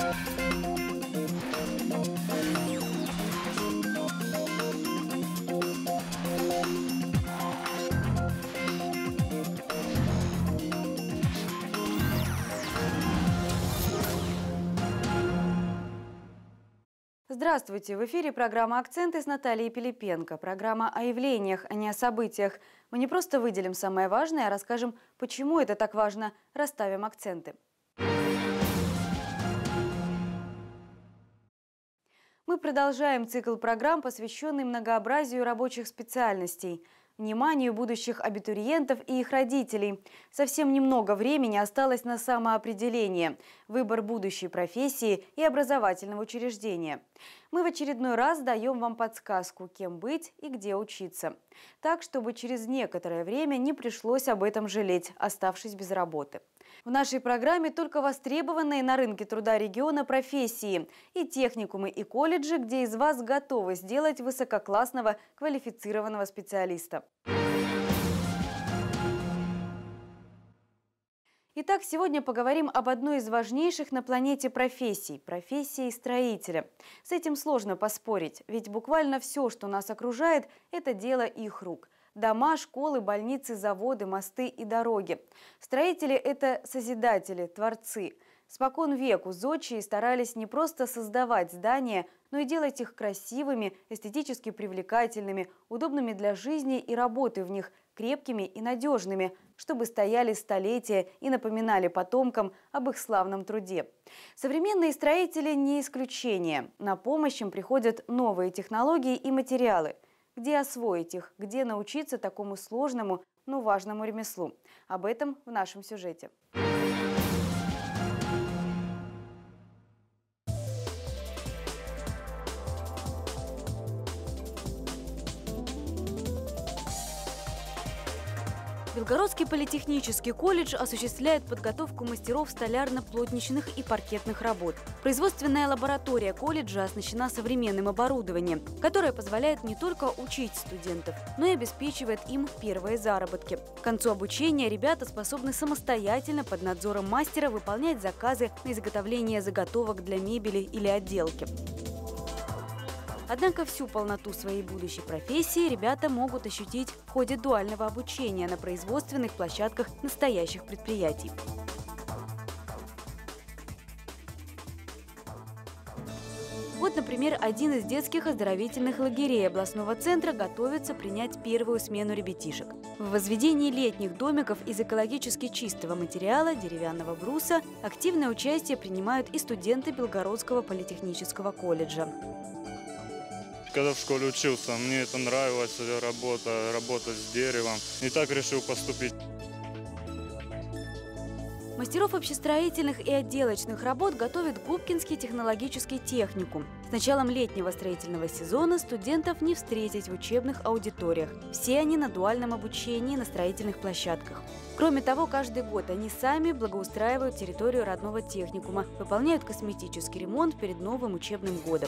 Здравствуйте! В эфире программа «Акценты» с Натальей Пилипенко. Программа о явлениях, а не о событиях. Мы не просто выделим самое важное, а расскажем, почему это так важно. Расставим акценты. Мы продолжаем цикл программ, посвященный многообразию рабочих специальностей, вниманию будущих абитуриентов и их родителей. Совсем немного времени осталось на самоопределение, выбор будущей профессии и образовательного учреждения. Мы в очередной раз даем вам подсказку, кем быть и где учиться. Так, чтобы через некоторое время не пришлось об этом жалеть, оставшись без работы. В нашей программе только востребованные на рынке труда региона профессии и техникумы, и колледжи, где из вас готовы сделать высококлассного квалифицированного специалиста. Итак, сегодня поговорим об одной из важнейших на планете профессий – профессии строителя. С этим сложно поспорить, ведь буквально все, что нас окружает – это дело их рук. Дома, школы, больницы, заводы, мосты и дороги. Строители – это созидатели, творцы. Спокон веку зодчие старались не просто создавать здания, но и делать их красивыми, эстетически привлекательными, удобными для жизни и работы в них, крепкими и надежными, чтобы стояли столетия и напоминали потомкам об их славном труде. Современные строители не исключение. На помощь им приходят новые технологии и материалы. Где освоить их, где научиться такому сложному, но важному ремеслу? Об этом в нашем сюжете. Белгородский политехнический колледж осуществляет подготовку мастеров столярно-плотничных и паркетных работ. Производственная лаборатория колледжа оснащена современным оборудованием, которое позволяет не только учить студентов, но и обеспечивает им первые заработки. К концу обучения ребята способны самостоятельно под надзором мастера выполнять заказы на изготовление заготовок для мебели или отделки. Однако всю полноту своей будущей профессии ребята могут ощутить в ходе дуального обучения на производственных площадках настоящих предприятий. Вот, например, один из детских оздоровительных лагерей областного центра готовится принять первую смену ребятишек. В возведении летних домиков из экологически чистого материала, деревянного бруса, активное участие принимают и студенты Белгородского политехнического колледжа. Когда в школе учился, мне это нравилась работа с деревом. И так решил поступить. Мастеров общестроительных и отделочных работ готовит Губкинский технологический техникум. С началом летнего строительного сезона студентов не встретить в учебных аудиториях. Все они на дуальном обучении на строительных площадках. Кроме того, каждый год они сами благоустраивают территорию родного техникума, выполняют косметический ремонт перед новым учебным годом.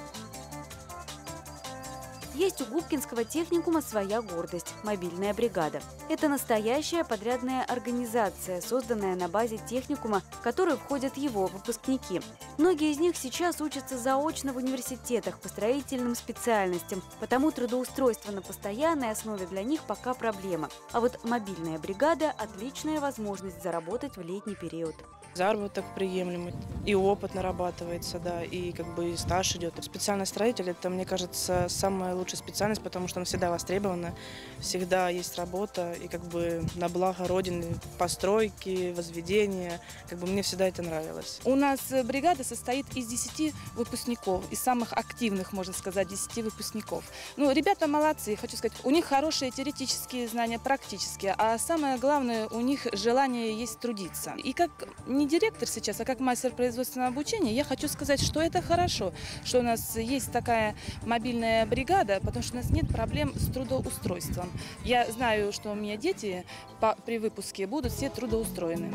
Есть у Губкинского техникума своя гордость – мобильная бригада. Это настоящая подрядная организация, созданная на базе техникума, в которую входят его выпускники. Многие из них сейчас учатся заочно в университетах по строительным специальностям, потому трудоустройство на постоянной основе для них пока проблема. А вот мобильная бригада – отличная возможность заработать в летний период. Заработок приемлемый, и опыт нарабатывается, да, и и стаж идет. Специальный строитель – это, мне кажется, самая лучшая специальность, потому что она всегда востребована, всегда есть работа, и на благо Родины, постройки, возведения, мне всегда это нравилось. У нас бригада состоит из 10 выпускников, из самых активных, можно сказать, 10 выпускников. Ребята молодцы, хочу сказать, у них хорошие теоретические знания, практические, а самое главное, у них желание есть трудиться. И как не директор сейчас, а как мастер производственного обучения, я хочу сказать, что это хорошо, что у нас есть такая мобильная бригада, потому что у нас нет проблем с трудоустройством. Я знаю, что у меня дети при выпуске будут все трудоустроены.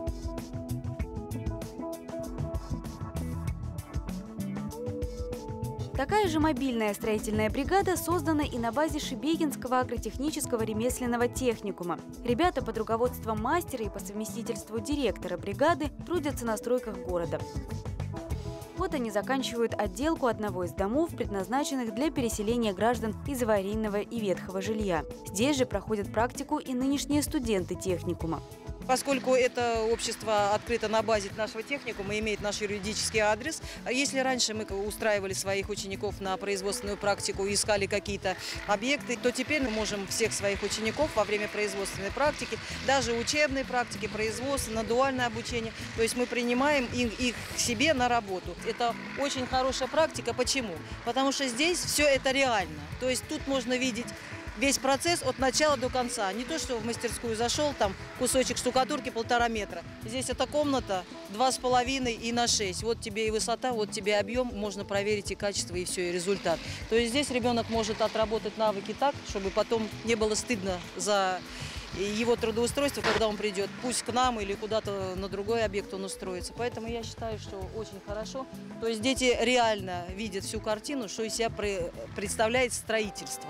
Такая же мобильная строительная бригада создана и на базе Шебекинского агротехнического ремесленного техникума. Ребята под руководством мастера и по совместительству директора бригады трудятся на стройках города. Вот они заканчивают отделку одного из домов, предназначенных для переселения граждан из аварийного и ветхого жилья. Здесь же проходят практику и нынешние студенты техникума. Поскольку это общество открыто на базе нашего техникума, имеет наш юридический адрес. Если раньше мы устраивали своих учеников на производственную практику, искали какие-то объекты, то теперь мы можем всех своих учеников во время производственной практики, даже учебной практики, производственное, дуальное обучение, то есть мы принимаем их к себе на работу. Это очень хорошая практика. Почему? Потому что здесь все это реально. То есть тут можно видеть весь процесс от начала до конца. Не то, что в мастерскую зашел, там кусочек штукатурки 1,5 метра. Здесь эта комната 2,5 и на 6. Вот тебе и высота, вот тебе объем. Можно проверить и качество, и все, и результат. То есть здесь ребенок может отработать навыки так, чтобы потом не было стыдно за его трудоустройство, когда он придет. Пусть к нам или куда-то на другой объект он устроится. Поэтому я считаю, что очень хорошо. То есть дети реально видят всю картину, что из себя представляет строительство.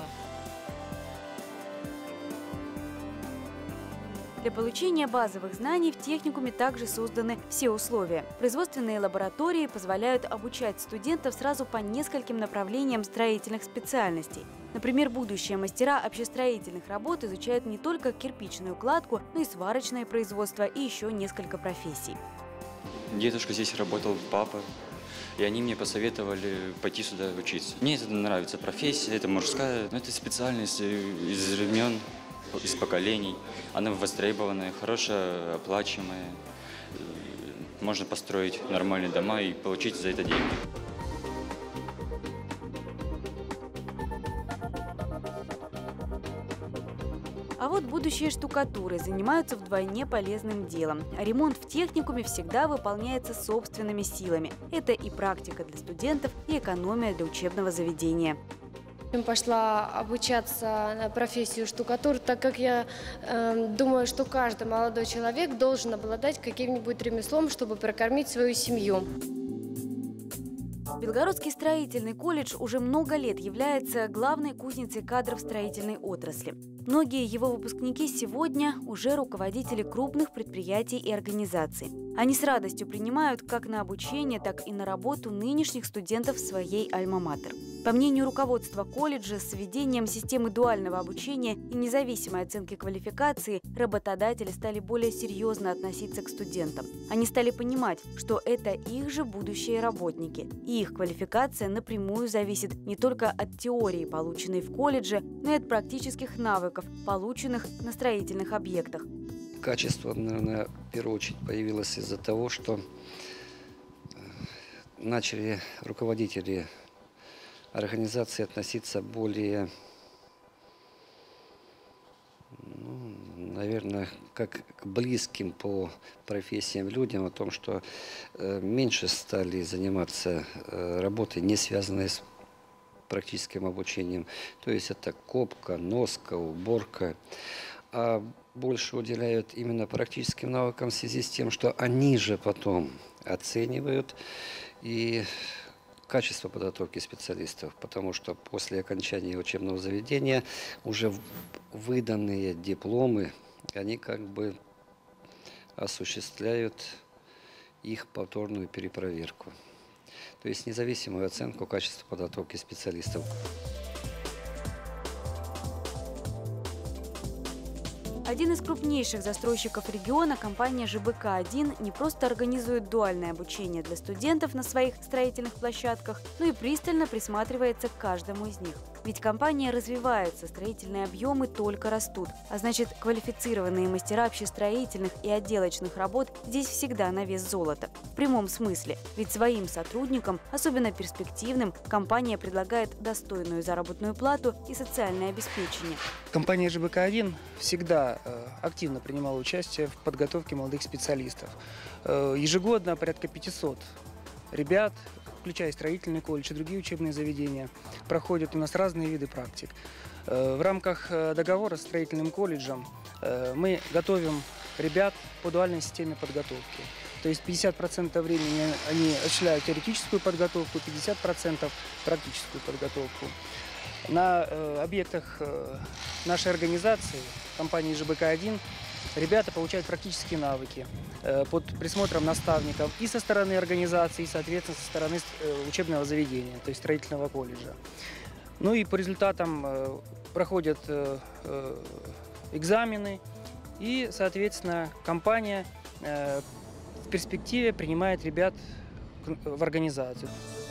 Для получения базовых знаний в техникуме также созданы все условия. Производственные лаборатории позволяют обучать студентов сразу по нескольким направлениям строительных специальностей. Например, будущие мастера общестроительных работ изучают не только кирпичную кладку, но и сварочное производство и еще несколько профессий. Дедушка здесь работал, папа, и они мне посоветовали пойти сюда учиться. Мне это нравится, профессия, это мужская, но это специальность из времен, из поколений. Она востребованная, хорошая, оплачиваемая. Можно построить нормальные дома и получить за это деньги. А вот будущие штукатуры занимаются вдвойне полезным делом. Ремонт в техникуме всегда выполняется собственными силами. Это и практика для студентов, и экономия для учебного заведения. Пошла обучаться на профессию штукатур, так как я думаю, что каждый молодой человек должен обладать каким-нибудь ремеслом, чтобы прокормить свою семью. Белгородский строительный колледж уже много лет является главной кузницей кадров строительной отрасли. Многие его выпускники сегодня уже руководители крупных предприятий и организаций. Они с радостью принимают как на обучение, так и на работу нынешних студентов своей альма-матер. По мнению руководства колледжа, с введением системы дуального обучения и независимой оценки квалификации работодатели стали более серьезно относиться к студентам. Они стали понимать, что это их же будущие работники, и их квалификация напрямую зависит не только от теории, полученной в колледже, но и от практических навыков, полученных на строительных объектах. Качество, наверное, в первую очередь появилось из-за того, что начали руководители организации относиться более, наверное, как к близким по профессиям людям, о том, что меньше стали заниматься работой, не связанной с практическим обучением. То есть это копка, носка, уборка. А больше уделяют именно практическим навыкам в связи с тем, что они же потом оценивают и качество подготовки специалистов, потому что после окончания учебного заведения уже выданные дипломы, они как бы осуществляют их повторную перепроверку. То есть независимую оценку качества подготовки специалистов. Один из крупнейших застройщиков региона, компания ЖБК-1, не просто организует дуальное обучение для студентов на своих строительных площадках, но и пристально присматривается к каждому из них. Ведь компания развивается, строительные объемы только растут. А значит, квалифицированные мастера общестроительных и отделочных работ здесь всегда на вес золота. В прямом смысле. Ведь своим сотрудникам, особенно перспективным, компания предлагает достойную заработную плату и социальное обеспечение. Компания ЖБК-1 всегда активно принимала участие в подготовке молодых специалистов. Ежегодно порядка 500 ребят, включая строительный колледж и другие учебные заведения, проходят у нас разные виды практик. В рамках договора с строительным колледжем мы готовим ребят по дуальной системе подготовки. То есть 50% времени они осуществляют теоретическую подготовку, 50% практическую подготовку. На объектах нашей организации, компании ЖБК-1, ребята получают практические навыки под присмотром наставников и со стороны организации, и, соответственно, со стороны учебного заведения, то есть строительного колледжа. Ну и по результатам проходят экзамены, и, соответственно, компания в перспективе принимает ребят в организацию.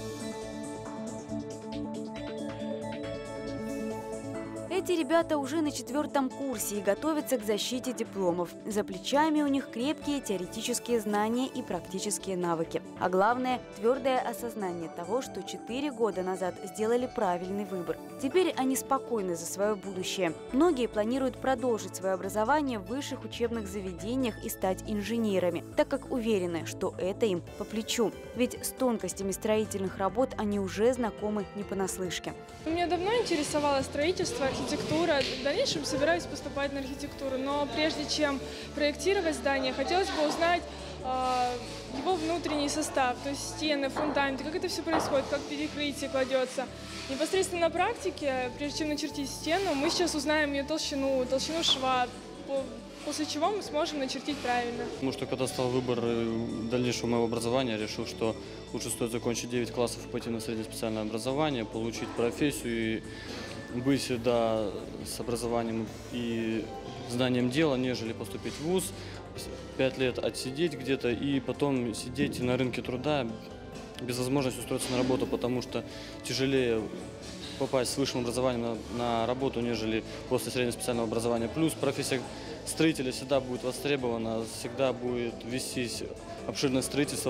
Эти ребята уже на 4-м курсе и готовятся к защите дипломов. За плечами у них крепкие теоретические знания и практические навыки. А главное – твердое осознание того, что 4 года назад сделали правильный выбор. Теперь они спокойны за свое будущее. Многие планируют продолжить свое образование в высших учебных заведениях и стать инженерами, так как уверены, что это им по плечу. Ведь с тонкостями строительных работ они уже знакомы не понаслышке. Меня давно интересовало строительство, архитектура. В дальнейшем собираюсь поступать на архитектуру, но прежде чем проектировать здание, хотелось бы узнать его внутренний состав, то есть стены, фундаменты, как это все происходит, как перекрытие кладется. Непосредственно на практике, прежде чем начертить стену, мы сейчас узнаем ее толщину шва, после чего мы сможем начертить правильно. Потому что когда стал выбор дальнейшего моего образования, я решил, что лучше стоит закончить 9 классов и пойти на среднее специальное образование, получить профессию и быть сюда с образованием и знанием дела, нежели поступить в вуз, 5 лет отсидеть где-то и потом сидеть на рынке труда без возможности устроиться на работу, потому что тяжелее попасть с высшим образованием на работу, нежели после среднего специального образования. Плюс профессия строителя всегда будет востребована, всегда будет вестись обширное строительство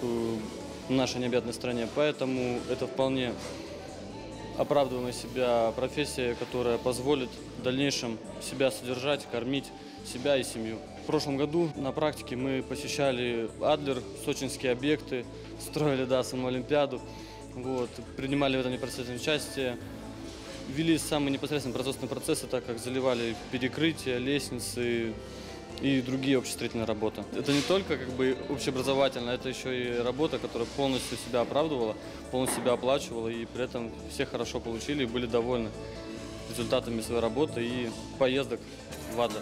в нашей необъятной стране, поэтому это вполне оправдываемая себя профессия, которая позволит в дальнейшем себя содержать, кормить себя и семью. В прошлом году на практике мы посещали Адлер, сочинские объекты, строили саму Олимпиаду, принимали в этом непосредственное участие, вели самые непосредственные производственные процессы, так как заливали перекрытия, лестницы и другие общестроительные работы. Это не только общеобразовательно, это еще и работа, которая полностью себя оправдывала, полностью себя оплачивала, и при этом все хорошо получили и были довольны результатами своей работы и поездок в Адлер.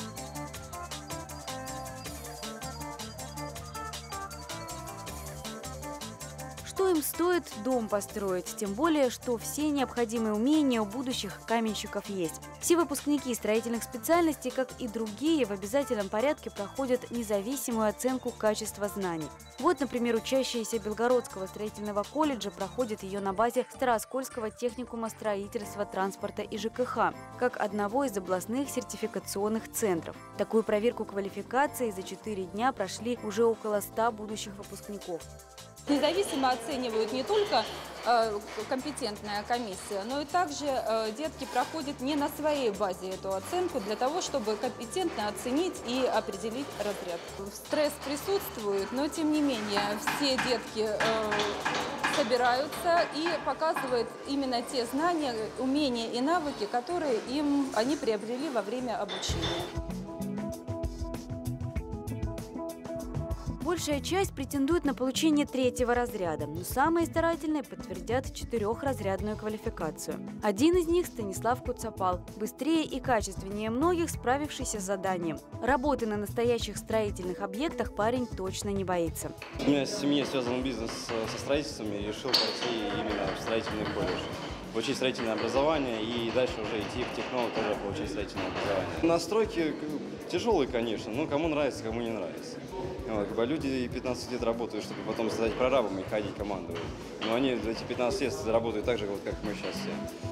Что им стоит дом построить, тем более, что все необходимые умения у будущих каменщиков есть. Все выпускники строительных специальностей, как и другие, в обязательном порядке проходят независимую оценку качества знаний. Вот, например, учащиеся Белгородского строительного колледжа проходят ее на базе Старооскольского техникума строительства, транспорта и ЖКХ, как одного из областных сертификационных центров. Такую проверку квалификации за 4 дня прошли уже около 100 будущих выпускников. Независимо оценивают не только компетентная комиссия, но и также детки проходят не на своей базе эту оценку для того, чтобы компетентно оценить и определить разряд. Стресс присутствует, но тем не менее все детки собираются и показывают именно те знания, умения и навыки, которые они приобрели во время обучения. Большая часть претендует на получение 3-го разряда, но самые старательные подтвердят 4-разрядную квалификацию. Один из них – Станислав Куцапал, быстрее и качественнее многих справившийся с заданием. Работы на настоящих строительных объектах парень точно не боится. У меня с семьей связан бизнес со строительством, и решил пойти именно в строительный колледж. Получить строительное образование и дальше уже идти в технолог, тоже получить строительное образование. Настройки тяжелые, конечно, но кому нравится, кому не нравится. Люди 15 лет работают, чтобы потом стать прорабом и ходить командовать. Но они эти 15 лет работают так же, как мы сейчас все.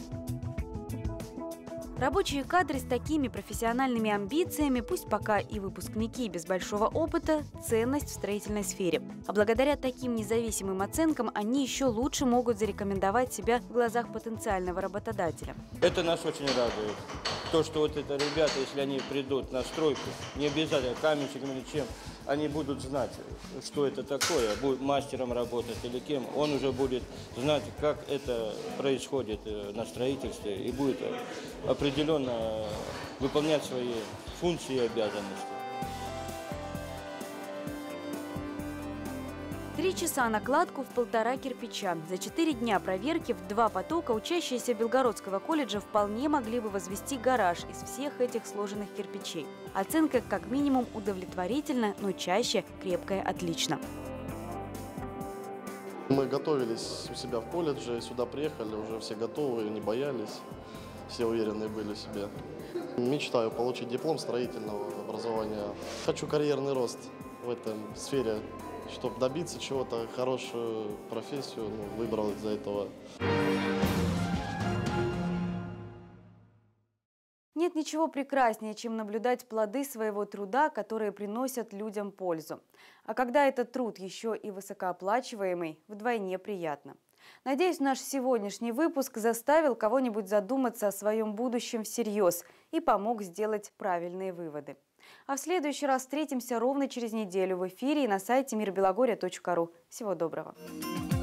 Рабочие кадры с такими профессиональными амбициями, пусть пока и выпускники без большого опыта, ценность в строительной сфере. А благодаря таким независимым оценкам они еще лучше могут зарекомендовать себя в глазах потенциального работодателя. Это нас очень радует. То, что вот это ребята, если они придут на стройку, не обязательно каменщиком или чем, они будут знать, что это такое, будет мастером работать или кем, он уже будет знать, как это происходит на строительстве и будет определенно выполнять свои функции и обязанности. 3 часа на кладку в 1,5 кирпича. За 4 дня проверки в 2 потока учащиеся Белгородского колледжа вполне могли бы возвести гараж из всех этих сложенных кирпичей. Оценка как минимум удовлетворительна, но чаще крепкая отлично. Мы готовились у себя в колледже, сюда приехали, уже все готовы, не боялись, все уверенные были в себе. Мечтаю получить диплом строительного образования. Хочу карьерный рост в этой сфере, чтобы добиться чего-то, хорошую профессию, выбрал из-за этого. Нет ничего прекраснее, чем наблюдать плоды своего труда, которые приносят людям пользу. А когда этот труд еще и высокооплачиваемый, вдвойне приятно. Надеюсь, наш сегодняшний выпуск заставил кого-нибудь задуматься о своем будущем всерьез и помог сделать правильные выводы. А в следующий раз встретимся ровно через неделю в эфире и на сайте mirbelogorия.ru. Всего доброго!